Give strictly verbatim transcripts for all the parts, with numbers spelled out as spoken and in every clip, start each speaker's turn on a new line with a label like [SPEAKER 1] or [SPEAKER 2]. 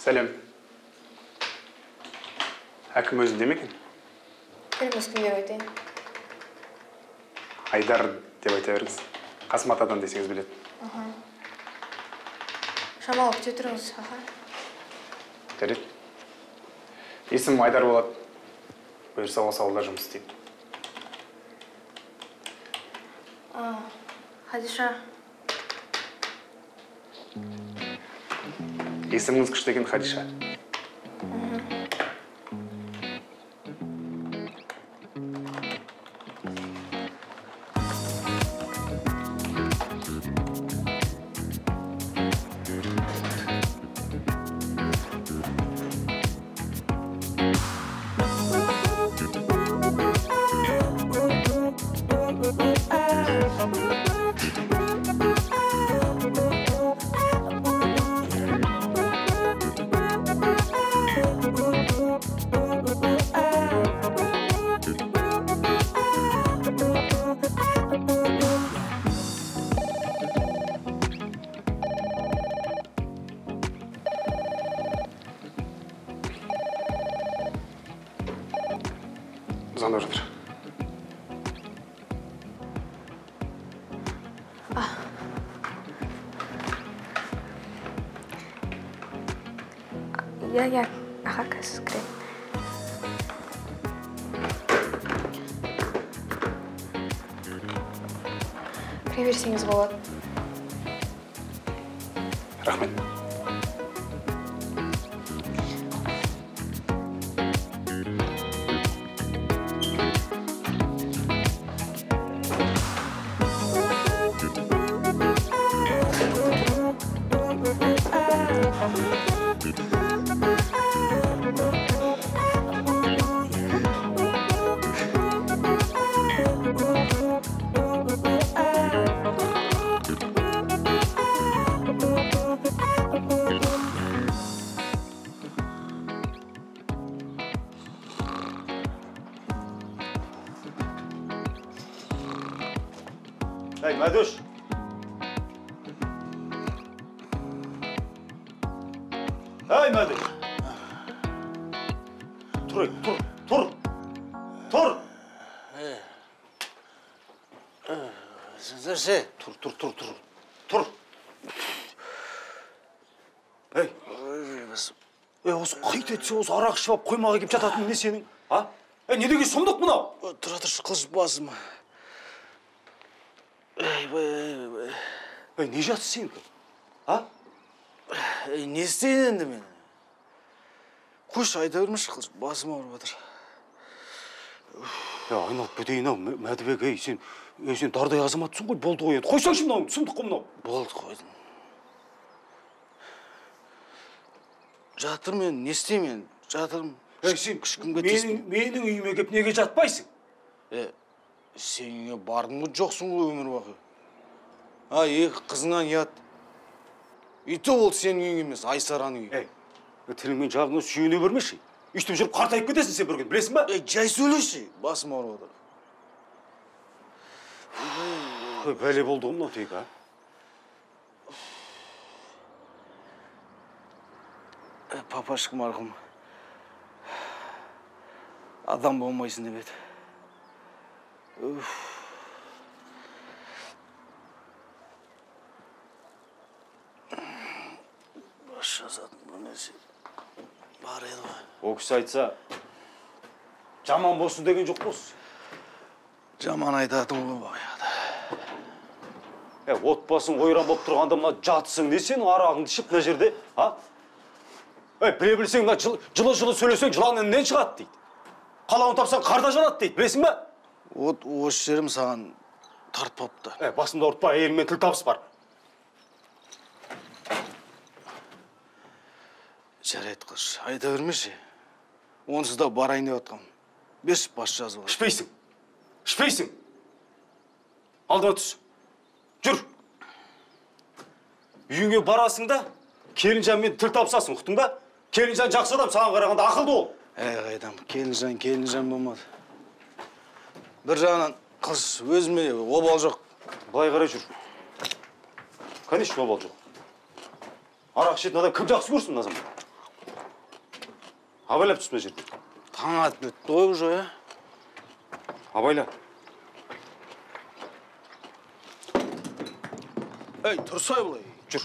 [SPEAKER 1] Сәлем. Әкім өзінде ме екен?
[SPEAKER 2] Білмес кімдер айтайын.
[SPEAKER 1] Айдар деп айта беріңіз. Қасым атадан десеңіз біледі.
[SPEAKER 2] Аха. Шамалы күте тұрыңыз, аха.
[SPEAKER 1] Жарайды. Есім Айдар болады. Бұйырса осы ауылда жұмыс істейді.
[SPEAKER 2] Хадиша.
[SPEAKER 1] Есіміңіз күшті екен, Хадиша. Звондап жатыр.
[SPEAKER 2] Я, я, аха, қазір кірем. Кіре берсеңіз болады.
[SPEAKER 1] Рахмет.
[SPEAKER 3] Эй, Мәдуш! Эй, Мәдуш! Тұр, тұр, тұр! Тұр!
[SPEAKER 4] Сіздерше?
[SPEAKER 3] Тұр, тұр, тұр, тұр. Тұр! Ей! Ей, осы қайт етсе, осы арақ ішіп алып қоймаға кеп жататын не сенің? А? Ей, не деген сұмдық мынау?
[SPEAKER 4] Тұра тұршы, қылыш басым. Ей, бай,
[SPEAKER 3] Ей, не жатсы сен? А?
[SPEAKER 4] Ей, не істейін енді мен? Қош, айта бермеш, қылыш басым ауырып жатыр.
[SPEAKER 3] Я, айналып кетейін ау, Мәдібек, ей, сен, ей, сен дардай азаматсың ғой, болды ғой енді. Қойсаңшы мынау, сұмдық қой мынау.
[SPEAKER 4] Болды қойдым. Жатыр мен, не істеймін? Жатырмын.
[SPEAKER 3] Ей, сен,
[SPEAKER 4] күшкімге теспін.
[SPEAKER 3] менің үйіме кеп неге жатпайсың?
[SPEAKER 4] Е, сен үйге бардың ғой, жоқсың ғой өмір бақи. А, екі қызыңнан ят. Үйті ол сенің үйің емес, Айсараның үйі.
[SPEAKER 3] Ей, тіліңмен жағыңа сүйене бермеші. Үштіп жүріп қартайып кетесің сен бірген, білесің ба?
[SPEAKER 4] Ей, жай сөйлеші, басым ауырып отыр.
[SPEAKER 3] Ой, бәле болды ғой мынау тек, а?
[SPEAKER 4] Папашық марқұм. Адам болмайсың деп еді. Үф. Баш жазатын бұл несі бар еді ғой.
[SPEAKER 3] О кісі айтса, жаман болсын деген жоқ болсын.
[SPEAKER 4] Жаман айтатын ғой баяғыда.
[SPEAKER 3] Е, отбасың ойран болып тұрғанда мына жатсың, не сен арағыңды ішіп мына жерде, а? Ей, біле білсең, жылы-жылы сөйлесең, жылан іннен шығады дейді. Қалауын тапсаң, қарда жанады дейді, білесің ба?
[SPEAKER 4] От, осы жерім саған тартпапты.
[SPEAKER 3] Е, басымда ұртпа, әйеліммен тіл табыс бар.
[SPEAKER 4] Жарайды қыш, айта бермеші. Онсыз да барайын деп атқам. Беш бас жазып.
[SPEAKER 3] Ішпейсің. Ішпейсің. Алдыма түс. Жүр. Үйіңе барасың да, келінжанмен тіл табысасың, ұқтың ба? Келінжан жақсы адам, саған қарағанда ақылды ол.
[SPEAKER 4] Әй қайдам, келінжан, келінжан болмады. Бір жағынан қыз өзіме обал жоқ.
[SPEAKER 3] Былай қарай жүр. Конечно, обал жоқ. Арақ ішетін адам кім жақсы көрсін мына заманда? Абайлап түс мына жерге.
[SPEAKER 4] Таң атып кетті ғой уже, ә?
[SPEAKER 3] Абайла.
[SPEAKER 4] Ей, тұрсай бұлай.
[SPEAKER 3] Жүр.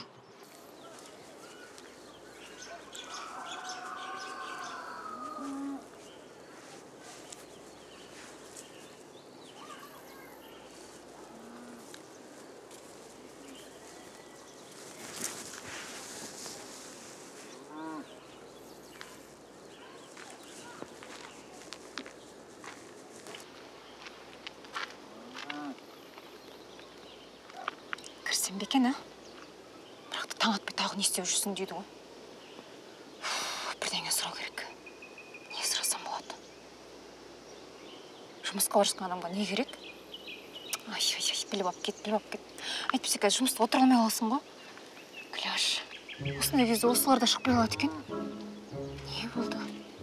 [SPEAKER 5] Кірсем бекен, а? Бірақ та таң атпай тағы не істеп жүрсің дейді ғой. Бірдеңе сұрау керек. Не сұрасам болады? Жұмысқа барысқан адамға не керек? Ай, ай, ай, біліп ап кет, біліп ап кет. Әйтпесе қазір жұмыста отыра алмай қаласың ғой. Күләш, осындай кезде осылар да шықпай қалады екен. Не болды?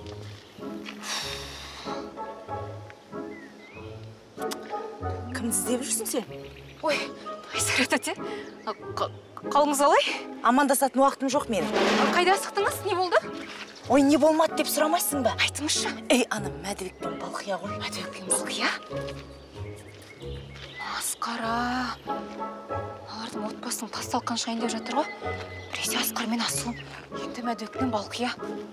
[SPEAKER 6] Кімді іздеп жүрсің сен?
[SPEAKER 5] Ой, Айсара тәте, қалыңыз қалай?
[SPEAKER 6] Амандасатын уақытым жоқ менің.
[SPEAKER 5] Қайда асықтыңыз? Не болды?
[SPEAKER 6] Ой, не болмады деп сұрамайсың ба?
[SPEAKER 5] Айтыңызшы.
[SPEAKER 6] Ей, ана Мәдібек пен Балқия ғой.
[SPEAKER 5] Мәдібек пен Балқия? Масқара. Олардың отбасының тасталқан шайын деп жатыр ғой. Біресе Асқар мен Асылым, енді Мәдібек пен Балқия.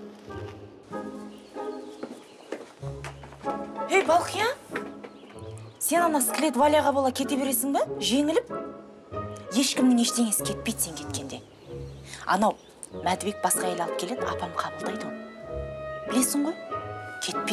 [SPEAKER 6] Ей, Балқия, сен ана скелет Валяға бола кете бересің ба? Жеңіліп? Ешкімнің ештеңесі кетпейді сен кеткенде. Анау Мәдібек басқа әйел алып келеді, апам қабылдайды оны. Білесің ғой? Кетпе.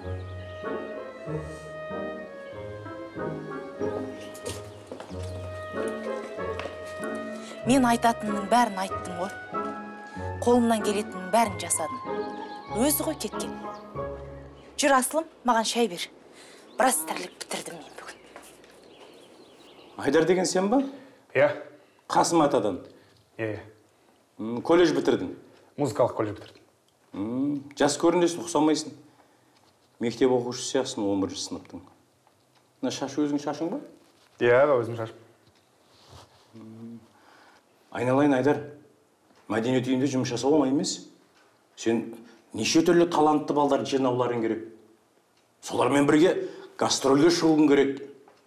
[SPEAKER 6] Мен айтатынның бәрін айттым ғой. Қолымнан келетіннің бәрін жасадым. Өзі ғой кеткен. Жүр, Асылым, маған шай бер. Біраз тірлік бітірдім мен бүгін.
[SPEAKER 3] Айдар деген сен ба?
[SPEAKER 1] Иә.
[SPEAKER 3] Қасым атадан.
[SPEAKER 1] Иә,
[SPEAKER 3] М, Колледж бітірдің.
[SPEAKER 1] музыкалық колледж бітірдім.
[SPEAKER 3] М, Жас көрінесің, ұқсамайсың. Мектеп оқушысы сиясың он бірінші сыныптың. Мына шаш өзің шашың ба?
[SPEAKER 1] Иә, өзім шашым.
[SPEAKER 3] Айналайын, Айдар. Мәдениет үйінде жұмыс жасау оңай емес. Сен неше түрлі талантты балдарды жинауларың керек. Солармен бірге гастрольге шығуың керек.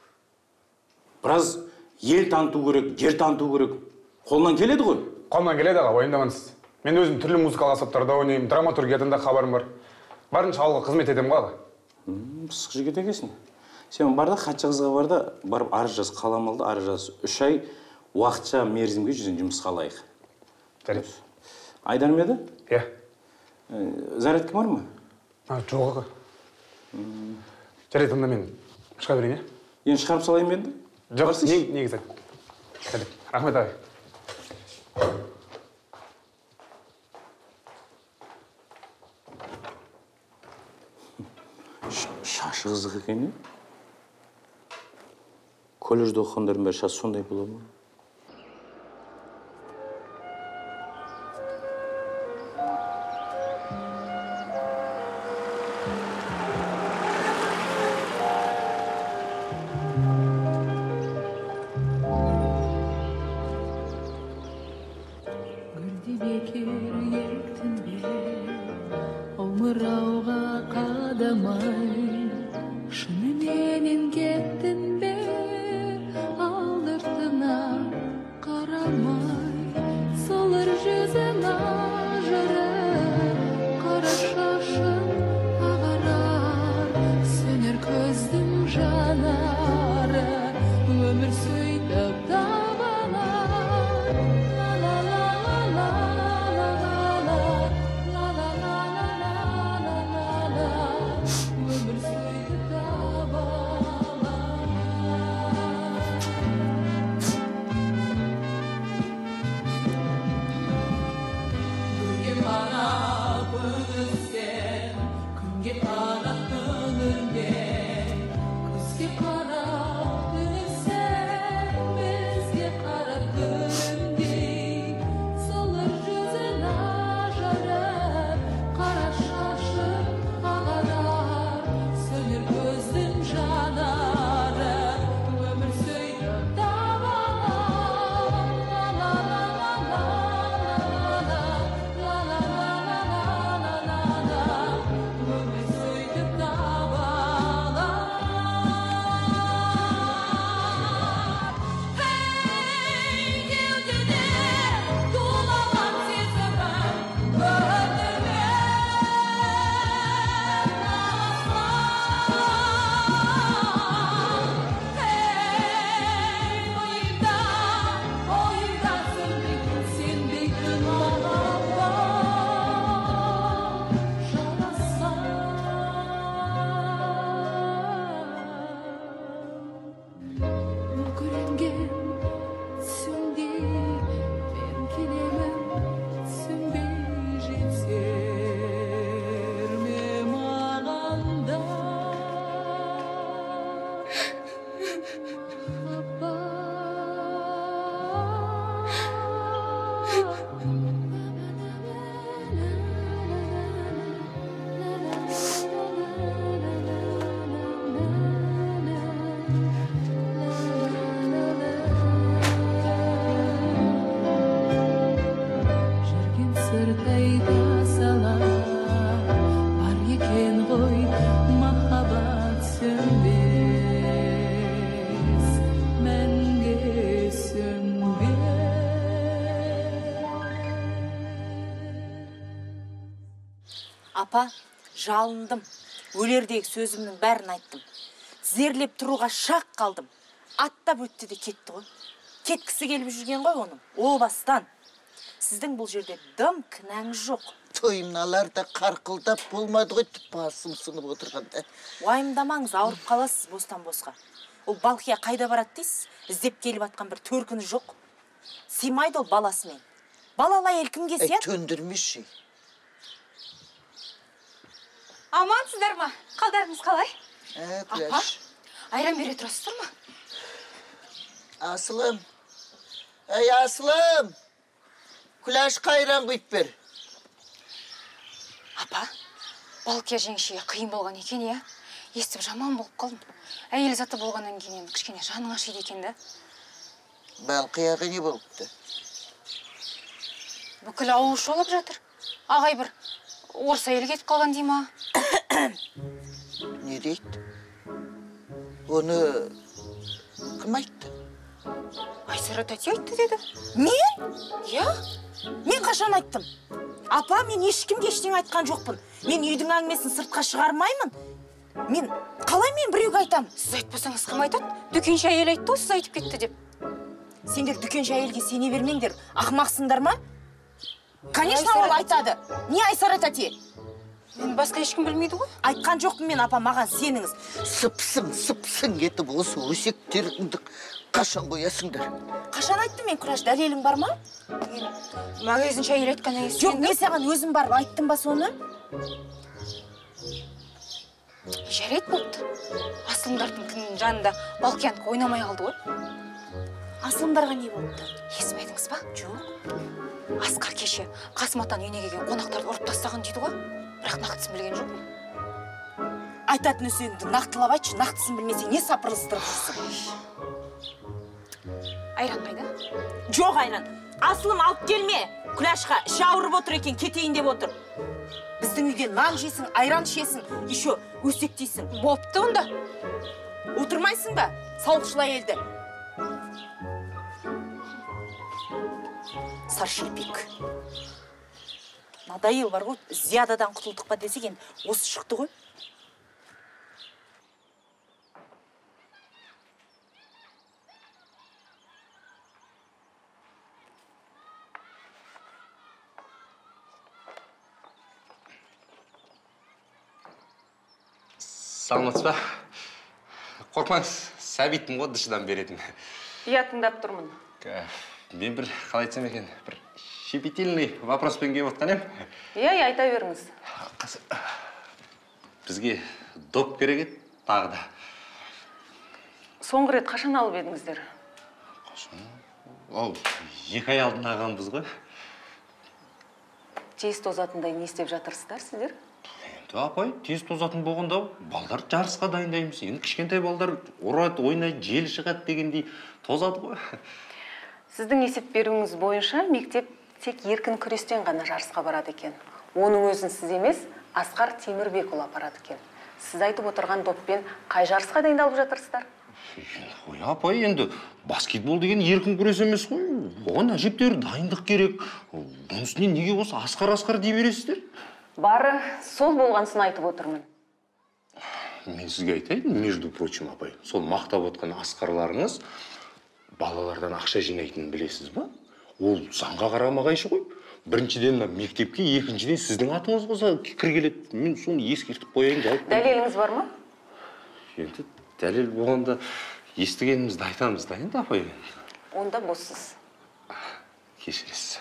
[SPEAKER 3] Біраз ел таныту керек, жер таныту керек. Қолынан келеді ғой.
[SPEAKER 1] Қолымнан келеді аға, уайымдамаңыз. Мен өзім түрлі музыкалық аспаптарда ойнаймын, драматургиядан да хабарым бар. Барынша ауылға қызмет етемін ғой аға.
[SPEAKER 3] Пысық жігіт екенсің. Сен бар да хатшы қызға бар да барып арыз жаз, қалам алды, арыз жаз. Үш ай уақытша мерзімге жүзін жұмысқа алайық.
[SPEAKER 1] Жарайды.
[SPEAKER 3] Айдар ма еді?
[SPEAKER 1] Иә.
[SPEAKER 3] Зарядка бар ма?
[SPEAKER 1] Жоқ аға. Жарайды, онда мен шыға берейін, е?
[SPEAKER 3] Енді шығарып салайын енді?
[SPEAKER 1] Жоқ, негізі. Жарайды, рахмет ағай.
[SPEAKER 3] Шашы қызық екен, е? Колледжде оқығандардың бәрі шаш сондай бола ма?
[SPEAKER 7] Гүлді бекер ектің бе, омырауға қадамай, шынымен кеттің бе, алдыртына Жүрген сыртайда сала бар екен ғой махаббат сөнбес мәңгі сөнбес.
[SPEAKER 6] Апа, жалындым. Өлердегі сөзімнің бәрін айттым. Тізерлеп тұруға шақ қалдым. Аттап өтті де кетті ғой. Кеткісі келіп жүрген ғой оның. О бастан. Сіздің бұл жерде дым кінәңіз жоқ.
[SPEAKER 8] Тойымналар да қарқылдап болмады ғой, басым сынып отырғанда.
[SPEAKER 6] Уайымдамаңыз, ауырып қаласыз бостан босқа. Ол Балқия қайда барады дейсіз? Іздеп келіп атқан бір төркіні жоқ. Сыймайды ол баласымен. Балалай елкімге
[SPEAKER 8] Ай,
[SPEAKER 6] сияды.
[SPEAKER 8] төндірмеші.
[SPEAKER 5] Амансыздар ма? Қалдарыңыз қалай?
[SPEAKER 8] Ә,
[SPEAKER 5] Апа,
[SPEAKER 8] Күләш.
[SPEAKER 5] айран бере тұрасыздар ма?
[SPEAKER 8] Асылым. Ай, Асылым. Күләш қайран құйып бер.
[SPEAKER 5] Апа, Балқия жеңшеге қиын болған екен, иә? Естіп жаман болып қалдым. Әйел заты болғаннан кейін кішкене жаның ашиды екен да.
[SPEAKER 8] Балқияға не болыпты?
[SPEAKER 5] Бүкіл ауыл шолып жатыр. Ағай бір орыс әйел кетіп қалған дей ма?
[SPEAKER 8] Не дейді? Оны кім айтты?
[SPEAKER 5] Айсара тәте айтты деді.
[SPEAKER 6] Мен?
[SPEAKER 5] Иә?
[SPEAKER 6] Мен қашан айттым? Апа, мен ешкімге ештеңе айтқан жоқпын. Мен үйдің әңгімесін сыртқа шығармаймын. Мен, қалай мен біреуге айтамын?
[SPEAKER 5] Сіз айтпасаңыз кім айтады? Дүкенші әйел айтты ғой, сіз айтып кетті деп.
[SPEAKER 6] Сендер дүкенші әйелге сене бермеңдер. Ақымақсыңдар ма? Конечно,
[SPEAKER 5] Айсара
[SPEAKER 6] ол
[SPEAKER 5] тәте.
[SPEAKER 6] айтады. Не Айсара тәте?
[SPEAKER 5] Мен басқа ешкім білмейді ғой.
[SPEAKER 6] Айтқан жоқпын мен, апа, маған сеніңіз.
[SPEAKER 8] Сыпсың, сыпсың етіп осы өсектеріңді қашан қоясыңдар?
[SPEAKER 6] Қашан айттым мен, Күләш, дәлелің бар ма?
[SPEAKER 5] Мен магазинші әйел айтқаннан кейін
[SPEAKER 6] Жоқ, мен саған өзім барып айттым ба соны?
[SPEAKER 5] жарайды болыпты. Асылымдардың күнінің жанында Балқиянікі ойнамай қалды ғой.
[SPEAKER 6] Асылымдарға не болыпты?
[SPEAKER 5] Естімедіңіз ба?
[SPEAKER 6] Жоқ.
[SPEAKER 5] Асқар кеше Қасым атаның үйіне келген қонақтарды ұрып тастаған дейді ғой. Бірақ нақтысын білген жоқпын.
[SPEAKER 6] Айтатын өсегіңді нақтылап айтшы, нақтысын білмесең не сапырылыстырып тұрсың?
[SPEAKER 5] Айран қайда?
[SPEAKER 6] Жоқ, Айран. Асылым алып келме. Күләшқа іші ауырып отыр екен, кетейін деп отыр. Біздің үйде нан жесің, айран ішесің, еще өсектейсің.
[SPEAKER 5] Бопты онда.
[SPEAKER 6] Отырмайсың ба? Сауықшыл әйелді. Саршылпик. Надоел бар ғой, зиядадан құтылдық па десек, енді осы шықты ғой.
[SPEAKER 1] Саламатсыз ба? Қорқмаңыз, сәбиттім ғой дышыдан беретін.
[SPEAKER 9] Иә, тыңдап тұрмын.
[SPEAKER 1] Мен бір, қалай айтсам екен, бір щепетильный вопроспен келіп отқан ем.
[SPEAKER 9] Иә, иә, айта беріңіз.
[SPEAKER 1] Бізге доп керек еді, тағы да.
[SPEAKER 9] Соңғы рет қашан алып едіңіздер?
[SPEAKER 1] Қашан? Ол, екі ай алдын ағанбыз ғой.
[SPEAKER 9] Тез тозатындай не істеп жатырсыздар сіздер?
[SPEAKER 1] Енді апай, тез тозатын болғанда балдар жарысқа дайындаймыз. Енді кішкентай балдар ұрады, ойнайды, жел шығады дегендей тозады ғой.
[SPEAKER 9] Сіздің есеп беруіңіз бойынша мектеп тек еркін күрестен ғана жарысқа барады екен. Оның өзін сіз емес, Асқар Темірбекұлы апарады екен. Сіз айтып отырған доппен қай жарысқа дайындалып жатырсыздар?
[SPEAKER 1] Ой, апай, енді баскетбол деген еркін күрес емес қой. Оған әжептәуір дайындық керек. Оның үстіне неге осы Асқар-Асқар дей бересіздер?
[SPEAKER 9] Бары сол болғансын айтып отырмын.
[SPEAKER 1] Мен сізге айтайын, между прочим, апай, сол мақтап отқан Асқарларыңыз балалардан ақша жинайтынын білесіз ба? Ол заңға қарама-қайшы ғой. Біріншіден мектепке, екіншіден сіздің атыңыз қоса кір келеді. Мен соны ескертіп қояйын деп.
[SPEAKER 9] Дәлеліңіз бар ма?
[SPEAKER 1] Енді дәлел болғанда естігенімізді айтамыз да, енді апай.
[SPEAKER 9] Онда боссыз.
[SPEAKER 1] Кешіресіз.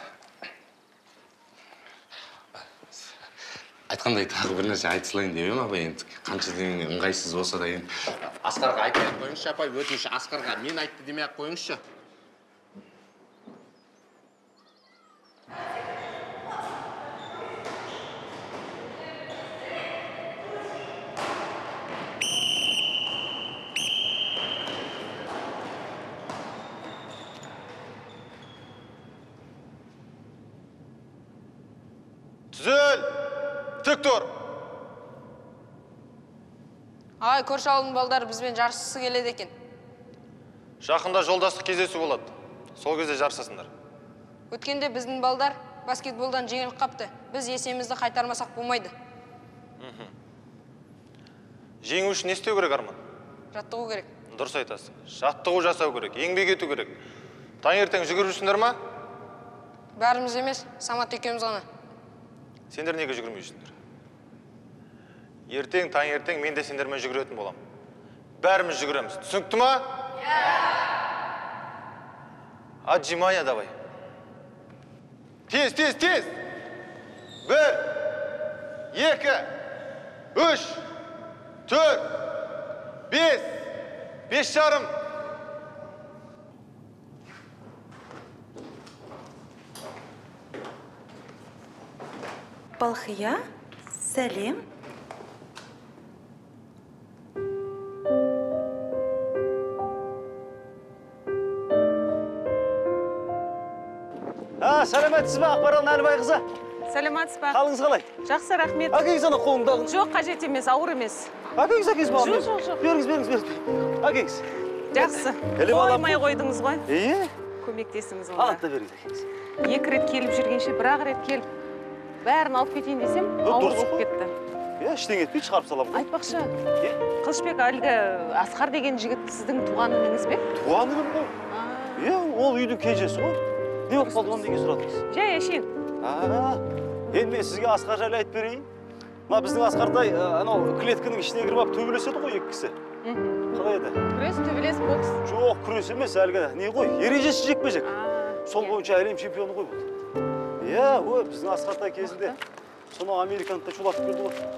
[SPEAKER 1] Айтқандай тағы бір нәрсе айтысылайын деп ем, апай, енді қаншадан ыңғайсыз болса да енді Асқарға айтпай ақ қойыңызшы, апай, өтініш Асқарға мен айтты демей ақ қойыңызшы.
[SPEAKER 4] Түзел! Тік тұр!
[SPEAKER 10] Ай, көрші ауылдың балдары бізбен жарысысы келеді екен.
[SPEAKER 4] Жақында жолдастық кездесу болады. Сол кезде жарысасыңдар.
[SPEAKER 10] Өткенде біздің балдар баскетболдан жеңіліп қапты. Біз есемізді қайтармасақ болмайды.
[SPEAKER 4] Жеңу үшін не істеу керек, Арман?
[SPEAKER 10] Жаттығу керек.
[SPEAKER 4] Дұрыс айтасың. Жаттығу жасау керек, еңбек ету керек. Таңертең жүгірушіңдер ма?
[SPEAKER 10] Бәріміз емес, Самат екеуміз ғана.
[SPEAKER 4] Сендер неге жүгірмейсіңдер? Ертең, таңертең мен де сендермен жүгіретін болам. Бәріміз жүгіреміз. Түсінікті ма? Отжимания давай. Тез, тез, тез! Бір, екі, үш, төрт, бес, бес жарым.
[SPEAKER 6] Балқия, сәлем.
[SPEAKER 3] А, сәлеметсіз бе, Ақмарал Нәлібай қызы?
[SPEAKER 9] Сәлеметсіз бе?
[SPEAKER 3] Қалыңыз қалай?
[SPEAKER 9] Жақсы, рахмет.
[SPEAKER 3] Әкеңіз ана қолыңда.
[SPEAKER 9] Жоқ, қажет емес, ауыр емес.
[SPEAKER 3] Әкеңіз, әкеңіз ба?
[SPEAKER 9] Жоқ, жоқ, жоқ.
[SPEAKER 3] Беріңіз, беріңіз, беріңіз. Әкеңіз.
[SPEAKER 9] Жақсы. Қоймай қойдыңыз ғой.
[SPEAKER 3] Е?
[SPEAKER 9] Көмектесіңіз онда.
[SPEAKER 3] Алып та беріңіз, әкеңіз.
[SPEAKER 9] Екі рет келіп жүргенше, бір-ақ рет келіп, бәрін алып кетейін десем, ауыр болып кетті.
[SPEAKER 3] Е, іштен кетпей шығарып салам.
[SPEAKER 9] Айтпақшы, Қылышбек, әлгі Асқар деген жігіт сіздің туған ініңіз бе?
[SPEAKER 3] Туған інім ғой. Е, ол үйдің кенжесі ғой. Не болып қалды, неге сұрадыңыз?
[SPEAKER 9] Жай әшейін.
[SPEAKER 3] Енді мен сізге Асқар жайлы айтып берейін. Ма біздің Асқардай анау клеткінің ішіне кіріп алып төбелеседі ғой екі кісі. Қалай еді?
[SPEAKER 9] Күрес, төбелес, бокс.
[SPEAKER 3] Жоқ, күрес емес, әлгі не ғой, ережесі жекпе-жек. Сол бойынша әлем чемпионы ғой бұл. Иә, ой, біздің Асқартай кезінде сонау американды шулатып келді ғой.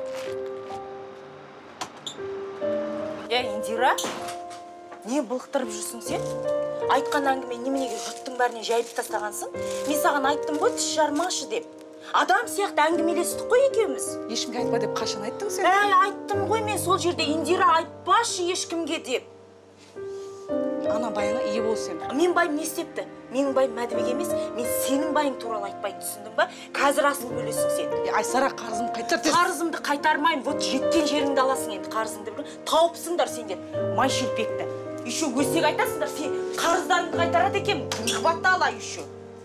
[SPEAKER 6] Е, Индира, не былықтырып жүрсің сен? Айтқан әңгіме неменеге жұрттың бәріне жайып тастағансың? Мен саған айттым ғой, тіс жармашы деп. Адам сияқты әңгімелестік қой екеуміз.
[SPEAKER 9] Ешкімге айтпа деп қашан айттың сен?
[SPEAKER 6] Әй, айттым ғой мен сол жерде, Индира, айтпашы ешкімге деп.
[SPEAKER 9] Ана байыңа ие бол сен.
[SPEAKER 6] Мен байым не істепті? Менің байым Мәдібек емес, мен сенің байың туралы айтпайды, түсіндің ба? Қазір асыл бөлесің сен.
[SPEAKER 9] Айсара, қарызымды қайтар тез.
[SPEAKER 6] Қарызымды қайтармайым, вот жеткен жеріңді аласың енді қарызыңды. Тауыпсыңдар сендер, май шелпекті. Еще өсек айтасыңдар, сен қарыздарыңды қайтарады екен, қыбатты ала еще.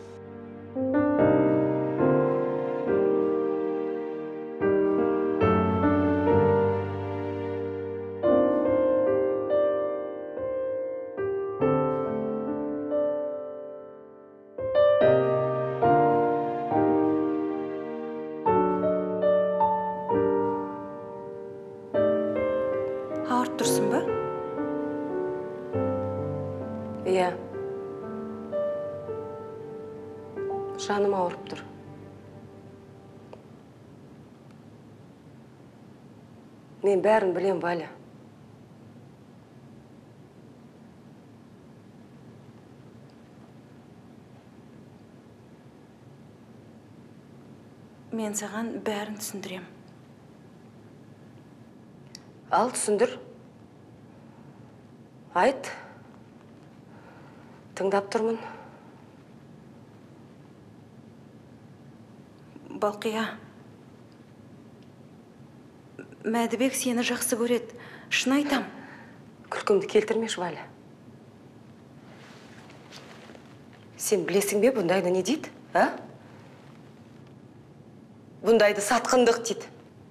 [SPEAKER 6] Ауырып тұрсың ба?
[SPEAKER 9] Иә. Жаным ауырып тұр. Мен бәрін білем, Валя.
[SPEAKER 6] Мен саған бәрін түсіндірем.
[SPEAKER 9] Ал, түсіндір. Айт. Тыңдап тұрмын.
[SPEAKER 6] Балқия, Мәдібек сені жақсы көреді. Шын айтам.
[SPEAKER 9] Күлкімді келтірмеш, Валя. Сен білесің бе, бұндайды не дейді, а? Бұндайды сатқындық дейді.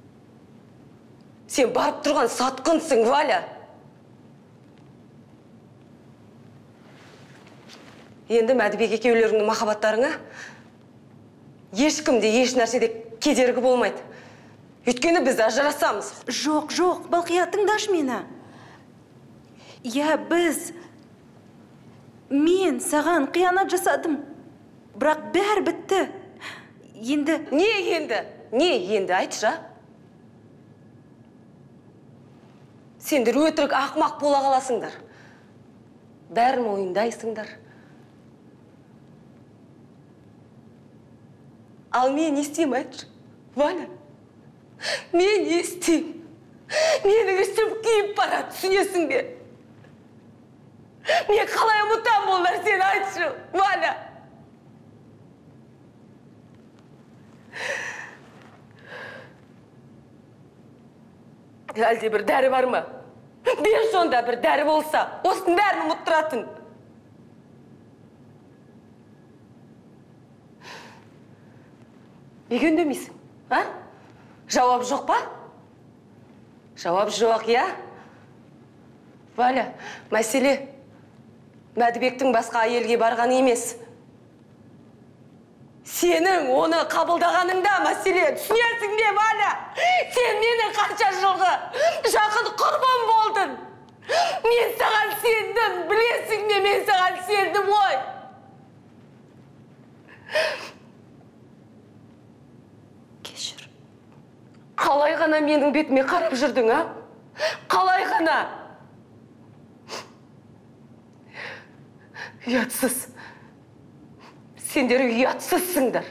[SPEAKER 9] Сен барып тұрған сатқынсың, Валя. Енді Мәдібек екеулеріңнің махаббаттарыңа ешкімде еш нәрседе кедергі болмайды. Өйткені біз ажырасамыз.
[SPEAKER 6] Жоқ, жоқ, Балқия, тыңдашы мені. Я, біз, мен саған қиянат жасадым. Бірақ бәрі бітті. Енді...
[SPEAKER 9] Не енді? Не енді? Айтшы. сендер өтірік ақмақ бола қаласыңдар. Бәрін мойындайсыңдар. Ал мен не істеймін, айтшы? Валя, мен не істеймін? Менің ішім күйіп барады, түсінесің бе? Мен қалай ұмытам бұл нәрсені, айтшы, Валя? Әлде бір дәрі бар ма? Бер сонда бір дәрі болса, осының бәрін ұмыттыратын. Неге үндемейсің, а? Жауап жоқ па? Жауап жоқ, я? Валя, мәселе Мәдібектің басқа әйелге барғаны емес. Сенің оны қабылдағаныңда мәселе, түсінесің бе, Валя? Сен менің қанша жылғы жақын құрбым болдың. Мен саған сендім, білесің бе, мен саған сендім ғой. Кешір. Қалай ғана менің бетіме қарап жүрдің, а? Қалай ғана? Ұятсыз. Сендер ұятсызсыңдар.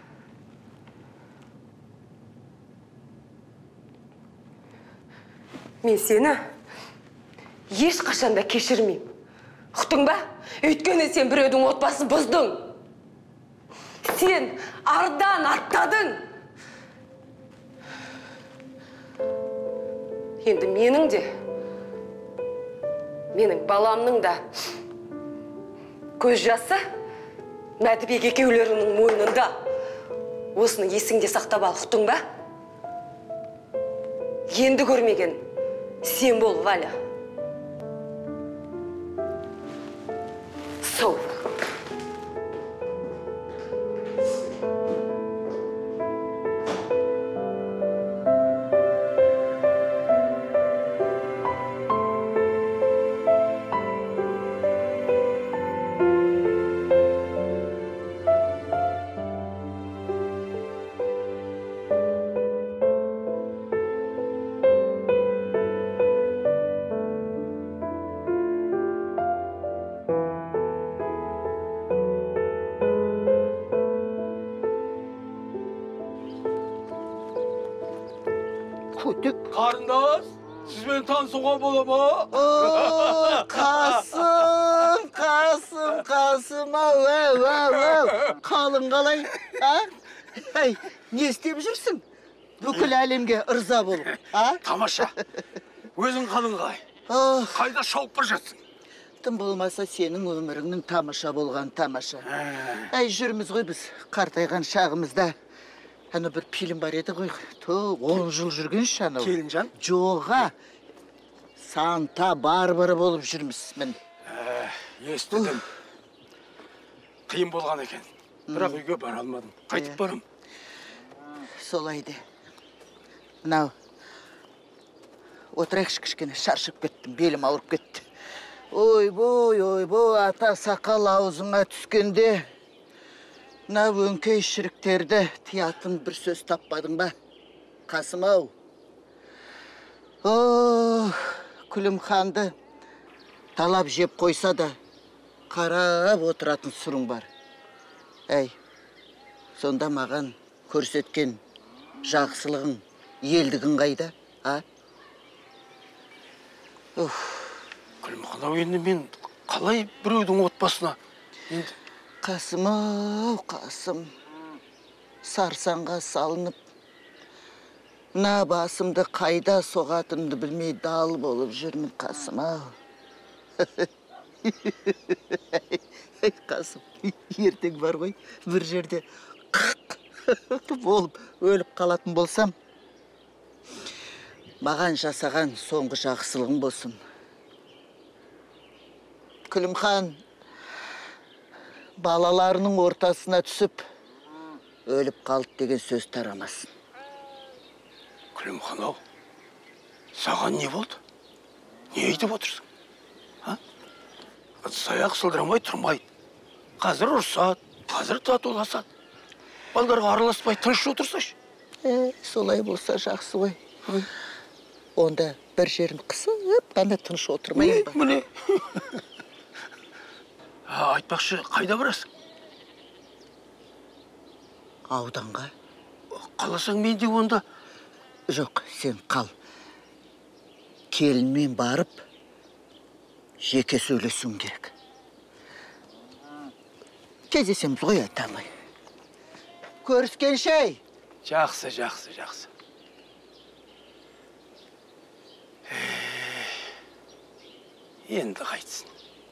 [SPEAKER 9] Мен сені ешқашанда кешірмеймін. Ұқтың ба? Өйткені сен біреудің отбасын бұздың. Сен ардан аттадың. Енді менің де, менің баламның да көз жасы Мәдібек екеулерінің мойнында. Осыны есіңде сақтап ал, ұқтың ба? Енді көрмеген сен бол, Валя. Сол.
[SPEAKER 4] Қарындас, сізбен танысуға бола ма?
[SPEAKER 8] О, Қасым, Қасым, Қасым, ау, ау, ау, ау. Қалың қалай, а? Ай, не істеп жүрсің? Бүкіл әлемге ырза болып, а?
[SPEAKER 4] Тамаша. Өзің қалың қалай? Қайда шауып бір жатсың?
[SPEAKER 8] Тым болмаса сенің өміріңнің тамаша болған тамаша. Ай, жүрміз ғой біз, қартайған шағымызда. Ана бір фильм бар еді ғой, то он жыл жүрген шанау.
[SPEAKER 4] Келінжан?
[SPEAKER 8] Жоға, Санта Барбара болып жүрміз, мін.
[SPEAKER 4] Естідім. Қиын болған екен. Бірақ үйге бара алмадым. Қайтып барам.
[SPEAKER 8] Солайды. Мынау, отырайықшы кішкене, шаршып кеттім, белім ауырып кетті. Ой-бой, ой-бой, ата сақал аузыңа түскенде, мына өңкей шіріктерді тиятын бір сөз таппадың ба? Қасым-ау. О, Күлімханды талап жеп қойса да, қарап отыратын сұрың бар. Әй, сонда маған көрсеткен жақсылығың, елдігің қайда, а?
[SPEAKER 4] Күлімхан-ау, енді мен қалай біреудің отбасына?
[SPEAKER 8] Қасым-ау, Қасым, сарсанға салынып, мына басымды қайда соғатынымды білмей дал болып жүрмін, Қасым-ау. Қасым, ертең бар ғой, бір жерде болып өліп қалатын болсам, маған жасаған соңғы жақсылығың болсын. Күлімхан балаларының ортасына түсіп, өліп қалды деген сөз тарамасын.
[SPEAKER 4] Күлімхан-ау, саған не болды? Не айтып отырсың? Саяқ сылдырамай тұрмайды. Қазір ұрсады, қазір татуласады. Балдарға араласпай тыныш отырсайшы.
[SPEAKER 8] Солай болса жақсы ғой. Онда бір жерін қысып қана тыныш отырмайын ба?
[SPEAKER 1] Міне. Айтпақшы, қайда барасың?
[SPEAKER 8] Ауданға.
[SPEAKER 1] Қаласаң мен де онда.
[SPEAKER 8] Жоқ, сен қал. Келінмен барып, жеке сөйлесуім керек. Кездесеміз ғой атамай. Көріскенше.
[SPEAKER 1] Жақсы, жақсы, жақсы. Енді қайтсын.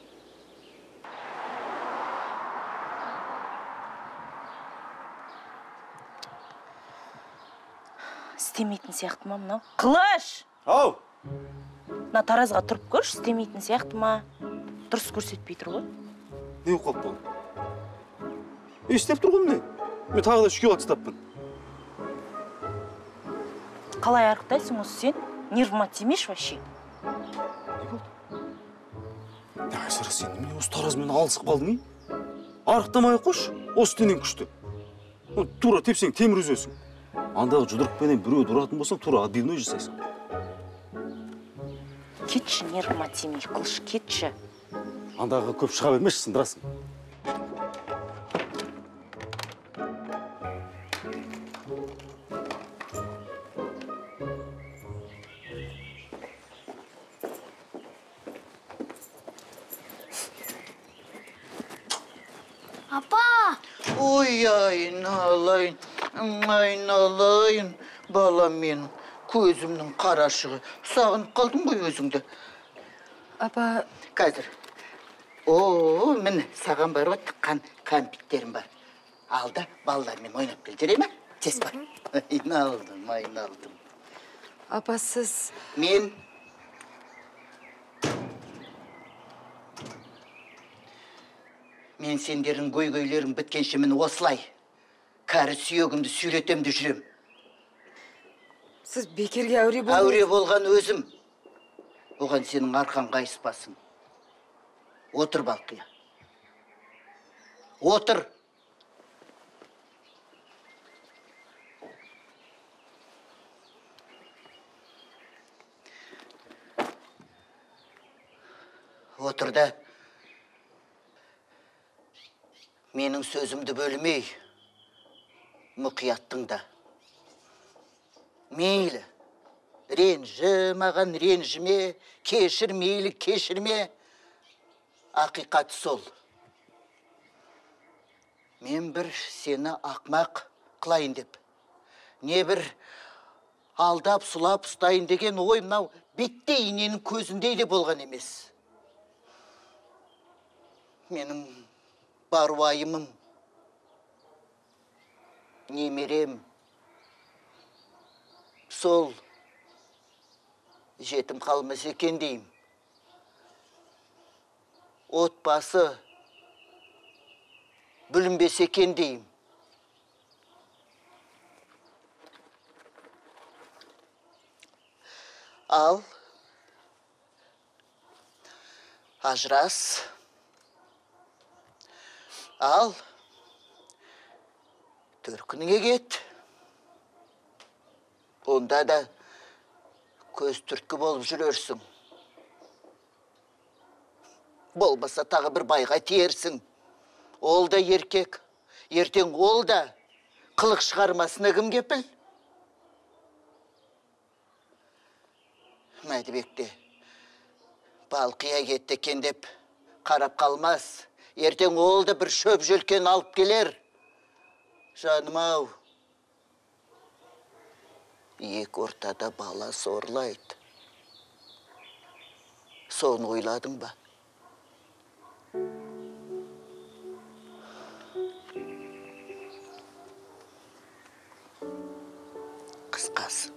[SPEAKER 6] Істемейтін сияқты ма мынау? Қылыш!
[SPEAKER 3] Ау!
[SPEAKER 6] Мына таразға тұрып көрші, істемейтін сияқты ма? Дұрыс көрсетпей тұр ғой.
[SPEAKER 3] Не оқып бұл? Естеп тұрғым не? Мен тағы да үшке қатыстаппын.
[SPEAKER 6] Қалай арықтайсың осы сен? Нервыма тимеш вообще?
[SPEAKER 3] Не болды? Айсара, сен немене осы таразмен алысып қалдың, е? Арықтамай қош, осы тенен күшті. Тура тепсең темір үзесің. Андағы жұдырықпенен біреу тұратын болсаң, тура отбивной жасайсың.
[SPEAKER 6] Кетші, нервыма тимей, Қылыш, кетші.
[SPEAKER 3] Андағы көп шыға бермеші, сындырасың.
[SPEAKER 2] Апа!
[SPEAKER 8] Ой, айналайын, айналайын, балам мен, көзімнің қарашығы. Сағынып қалдым ғой өзіңді.
[SPEAKER 2] Апа...
[SPEAKER 8] Қазір. О, мін, саған бар ғой, тыққан кәмпиттерім бар. Алда балалармен ойнап кел, жүре ме? Тез бар. Айналдым, айналдым.
[SPEAKER 2] Апа, сіз...
[SPEAKER 8] Мен... Мен сендердің көй-көйлерің біткенше мін осылай. Кәрі сүйегімді сүйретемді жүрем.
[SPEAKER 2] Сіз бекерге әуре болдыңыз.
[SPEAKER 8] Әуре болған өзім. Оған сенің арқан қайыспасын. Отыр, Балқия. Отыр. Отыр да. Менің сөзімді бөлмей, мұқияттың да. Мейлі, ренжі маған ренжіме, кешір мейлі кешірме, ақиқат сол. Мен бір сені ақмақ қылайын деп, не бір алдап сұлап ұстайын деген ой мынау бетте иненің көзіндей де болған емес. Менің бар уайымым, немерем, сол жетім қалмас екен дейім. Отбасы бүлінбес екен дейім. Ал, ажырас, ал, төркініңе кет. Онда да көз түрткі болып жүрерсің. Болмаса тағы бір байға тиерсің. Ол да еркек. Ертең ол да қылық шығармасына кім кепіл? Мәдібекте Балқия кетті екен деп қарап қалмас. Ертең ол да бір шөп жөлкен алып келер. Жаным-ау, екі ортада бала сорлайды. Соны ойладың ба? Қысқасы,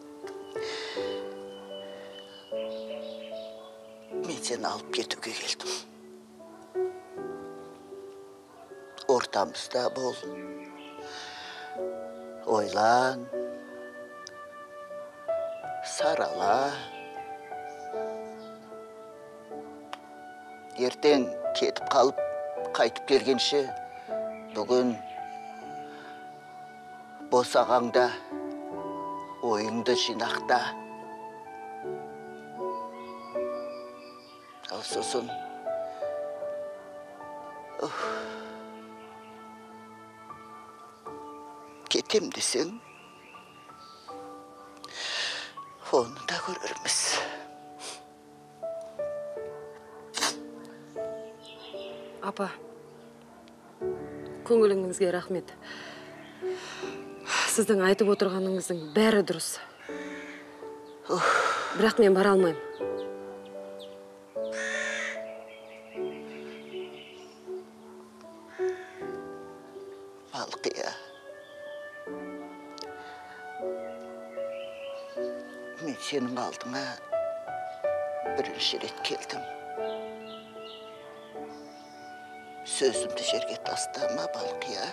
[SPEAKER 8] мен сені алып кетуге келдім. Ортамызда бол. Ойлан, сарала. Ертең кетіп қалып, қайтып келгенше, бүгін босағаңда ойыңды жинақта. сосын кетем десең, оны да көрерміз.
[SPEAKER 2] Апа, көңіліңізге рахмет. Сіздің айтып отырғаныңыздың бәрі дұрыс. Бірақ мен бара алмаймын.
[SPEAKER 8] Балқия, мен сенің алдыңа бірінші рет келдім. Сөзімді жерге тастама, Балқия.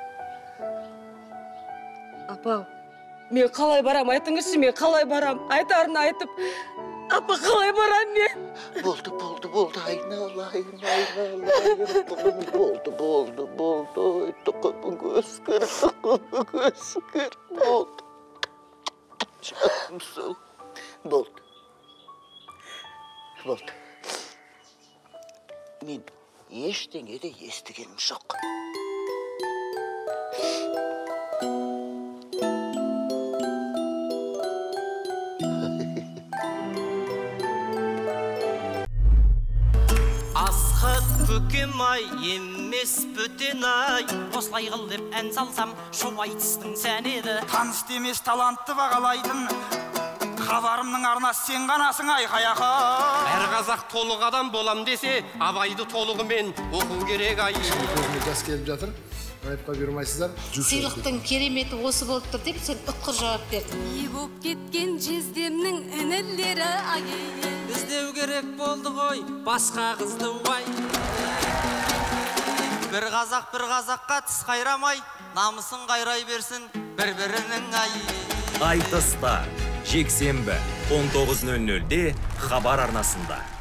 [SPEAKER 2] Апа, мен қалай барам, айтыңызшы, мен қалай барам, айтарын айтып. Апа, қалай барам мен?
[SPEAKER 8] Болды, болды, болды, айналайын, айналайын, тұқым, болды, болды, болды, ой, тұқымың өскір, тұқымың өскір, болды. Жанымсың, болды. Болды. Мен ештеңе де естігенім жоқ.
[SPEAKER 11] Көкем-ай, емес бөтен-ай, осылай қыл деп ән салсам, шоу айтыстың сән еді.
[SPEAKER 12] Таныс демес талантты бағалайтын, хабарымның арнасы сен ғанасың, ай қаяқа.
[SPEAKER 13] Әр қазақ толық адам болам десе, абайды толығымен оқу керек, ай.
[SPEAKER 14] Көзіме жас келіп жатыр, айыпқа бұйырмайсыздар.
[SPEAKER 15] Сыйлықтың кереметі осы болып тұр деп, сен ұтқыр жауап бердің.
[SPEAKER 7] И боп кеткен жездемнің інілері, ай.
[SPEAKER 11] Іздеу керек болды ғой, басқа қызды уай. Бір қазақ бір қазаққа тіс қайрамай, намысын қайрай берсін бір-бірінің ай.
[SPEAKER 16] Айтыста жексенбі он тоғыз нөл нөлде хабар арнасында.